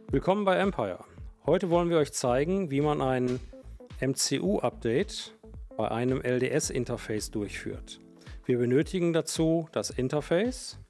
Willkommen bei Empire. Heute wollen wir euch zeigen, wie man ein MCU-Update bei einem LDS-Interface durchführt. Wir benötigen dazu das Interface,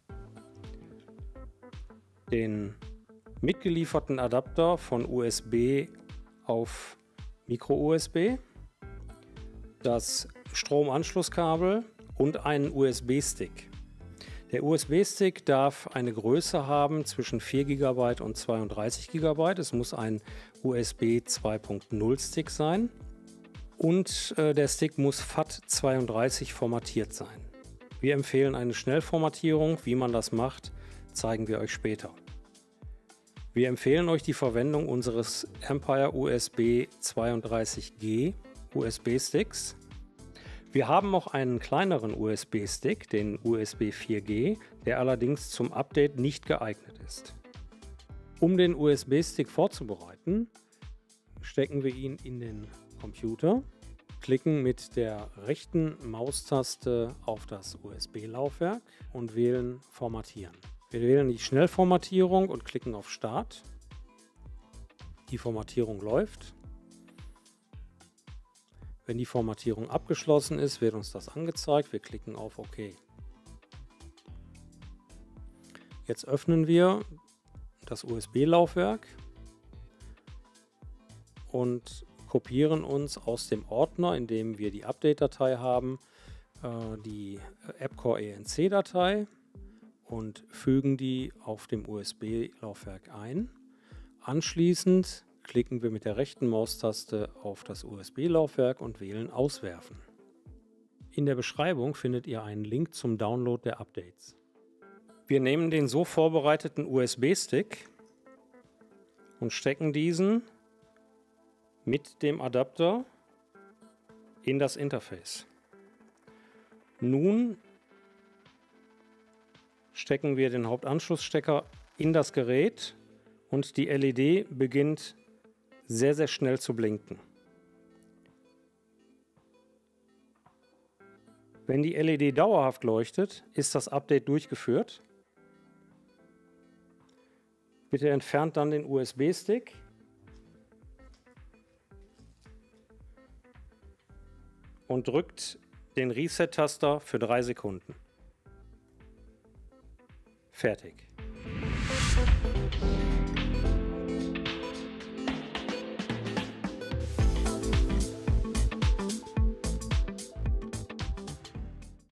den mitgelieferten Adapter von USB auf Micro-USB, das Stromanschlusskabel und einen USB-Stick. Der USB-Stick darf eine Größe haben zwischen 4 GB und 32 GB. Es muss ein USB 2.0 Stick sein und der Stick muss FAT32 formatiert sein. Wir empfehlen eine Schnellformatierung. Wie man das macht, zeigen wir euch später. Wir empfehlen euch die Verwendung unseres Empire USB 32G USB-Sticks. Wir haben noch einen kleineren USB-Stick, den USB 4G, der allerdings zum Update nicht geeignet ist. Um den USB-Stick vorzubereiten, stecken wir ihn in den Computer, klicken mit der rechten Maustaste auf das USB-Laufwerk und wählen Formatieren. Wir wählen die Schnellformatierung und klicken auf Start. Die Formatierung läuft. Wenn die Formatierung abgeschlossen ist, wird uns das angezeigt. Wir klicken auf OK. Jetzt öffnen wir das USB-Laufwerk und kopieren uns aus dem Ordner, in dem wir die Update-Datei haben, die AppCore-ENC-Datei und fügen die auf dem USB-Laufwerk ein. Anschließend klicken wir mit der rechten Maustaste auf das USB-Laufwerk und wählen Auswerfen. In der Beschreibung findet ihr einen Link zum Download der Updates. Wir nehmen den so vorbereiteten USB-Stick und stecken diesen mit dem Adapter in das Interface. Nun stecken wir den Hauptanschlussstecker in das Gerät und die LED beginnt sehr, sehr schnell zu blinken. Wenn die LED dauerhaft leuchtet, ist das Update durchgeführt. Bitte entfernt dann den USB-Stick und drückt den Reset-Taster für 3 Sekunden. Fertig.